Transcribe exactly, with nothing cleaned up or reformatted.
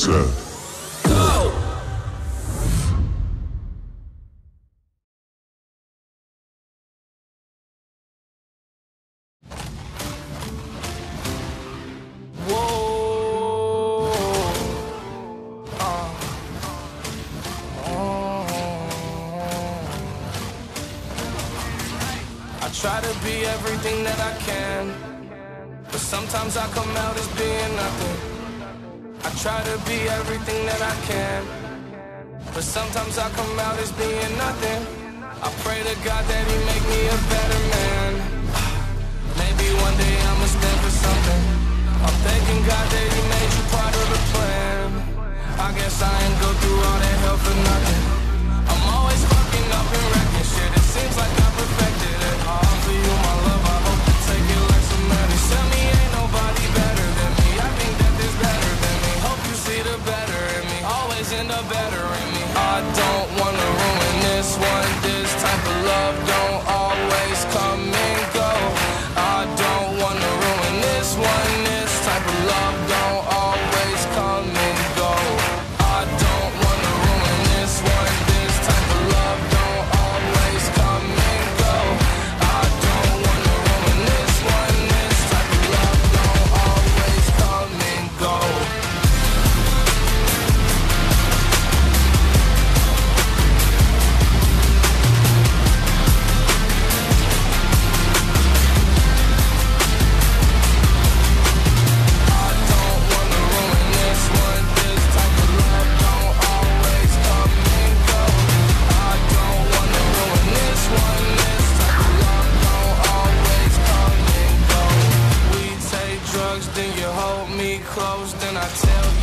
set. Go! I try to be everything that I can, but sometimes I come out as being nothing. I try to be everything that I can, but sometimes I come out as being nothing. I pray to God that He make me a better man. Maybe one day I'ma stand for something. I'm thanking God that He made you part of the plan. I guess I ain't go through all that hell for nothing. I'm always fucking up and wrecking shit. It seems like I perfected it. I offer you my love, I hope you take it like some medicine. Tell me ain't nobody better than me. I think that there's better than me. Hope you see the better in me. Always end up better in me. I don't wanna ruin this one. This type of love don't always come and go. I don't wanna ruin this one. This type of love don't always come and go. I don't wanna ruin this one. This type of love don't always come and go. I don't wanna ruin this one. This type of love don't always come and go. Then you hold me close, then I tell you